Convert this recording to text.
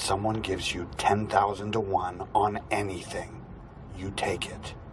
someone gives you 10,000 to 1 on anything, you take it.